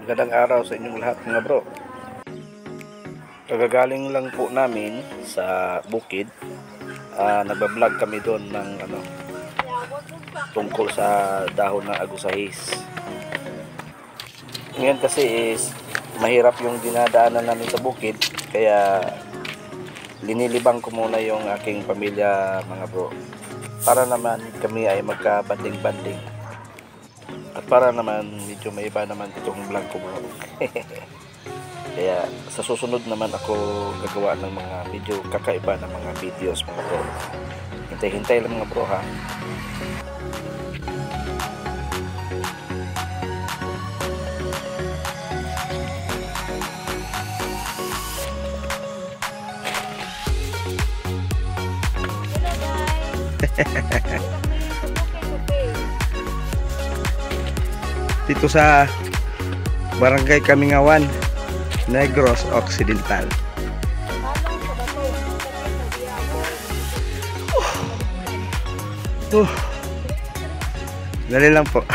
Magandang araw sa inyong lahat mga bro. Kagagaling lang po namin sa bukid. Nagbablog kami doon ng tungkol sa dahon ng agusahis. Ngayon kasi is mahirap yung dinadaanan namin sa bukid, kaya linilibang ko muna yung aking pamilya mga bro, para naman kami ay magkabanding-banding at para naman medyo may iba naman itong vlog ko bro. Kaya sa susunod naman ako gagawa ng mga medyo kakaiba ng mga videos mga bro. Hintay-hintay lang mga bro ha. Dito sa Barangay Kamingawan, Negros Occidental. Dali lang po.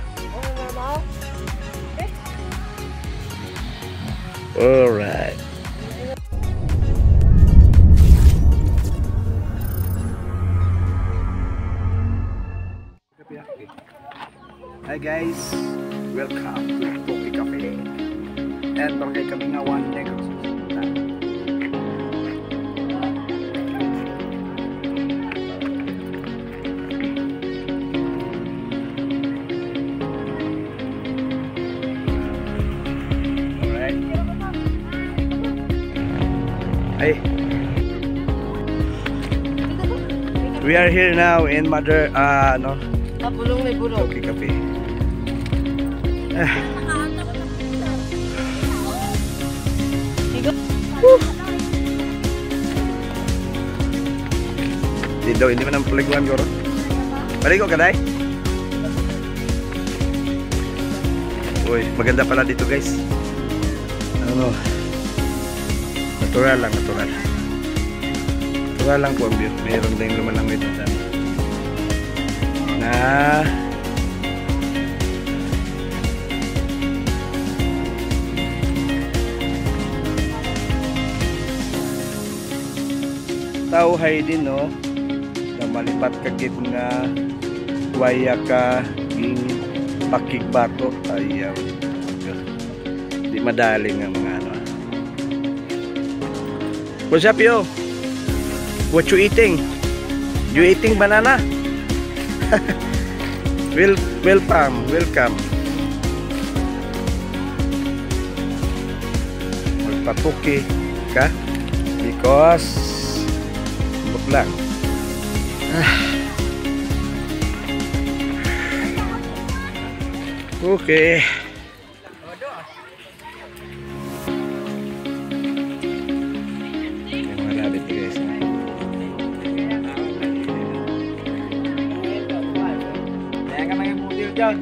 Alright. Hi guys, welcome to Café and Barangay Kamingawan, Negros Occidental. Alright. Hi. We are here now in Mother Okay, Café. Hindi man ang paliguan ko. Paligo ka, day? Uy, maganda pala dito guys. Natural lang, natural. Natural lang po ang view. Mayroon din lumalang dito na tauhay din no, na malipat kagit nga waya ka ging pakigbato. Ayaw, di madaling ang mga What's up yo? What you eating? You eating banana? Welcome. Magpatuki ka because look lang. Okay. John.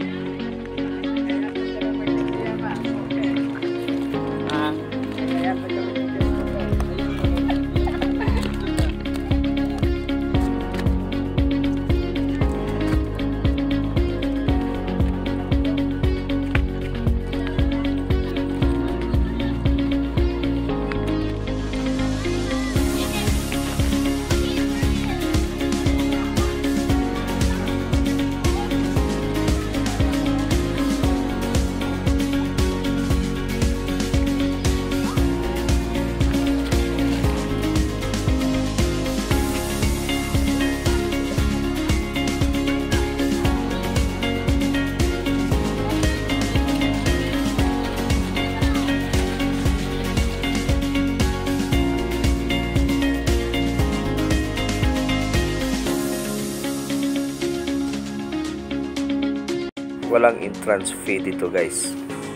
Walang entrance fee dito guys.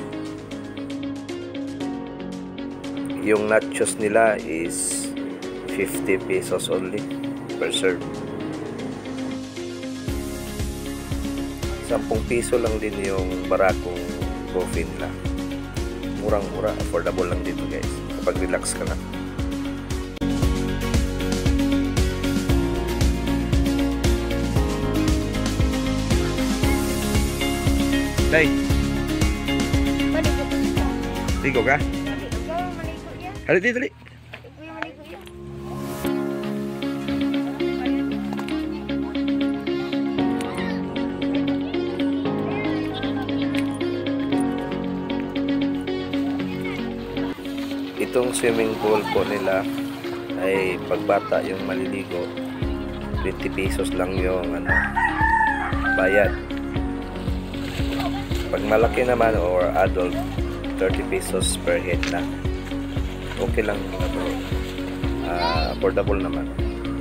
Yung nachos nila is 50 pesos only per serve. 10 piso lang din yung barakong coffee nila. Murang-mura, affordable lang dito guys kapag relax ka lang. Day. Ligo ka? Halit dito, dali. Itong swimming pool po nila ay pagbata yung maliligo 20 pesos lang yung bayad. Pag malaki naman or adult 30 pesos per head na. Okay lang bro. Affordable naman.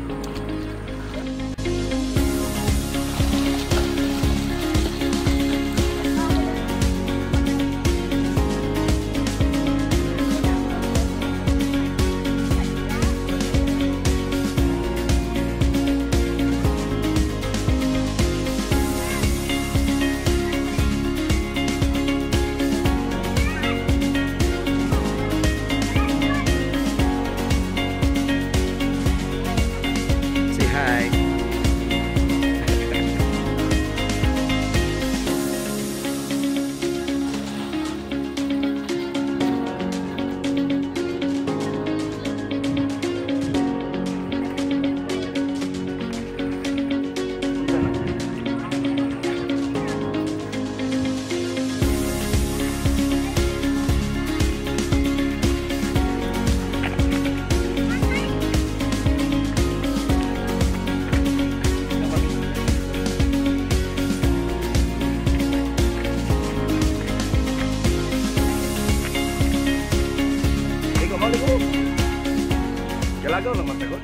Galagaw lang masagot.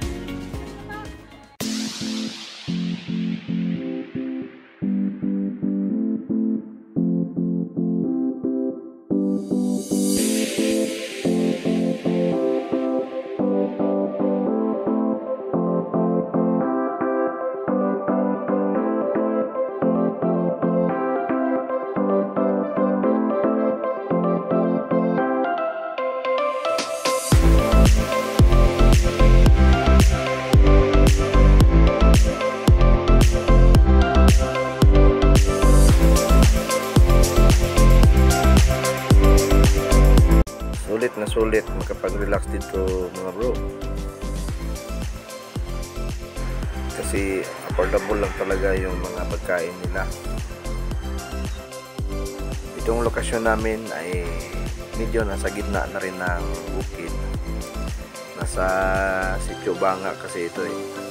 Sulit makapag-relax dito mga bro, kasi affordable lang talaga yung mga pagkain nila. Itong lokasyon namin ay medyo nasa gitna na rin ng bukid, nasa Sitio Banga kasi ito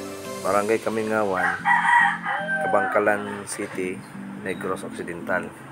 Barangay Kamingawan, Kabangkalan City, Negros Occidental.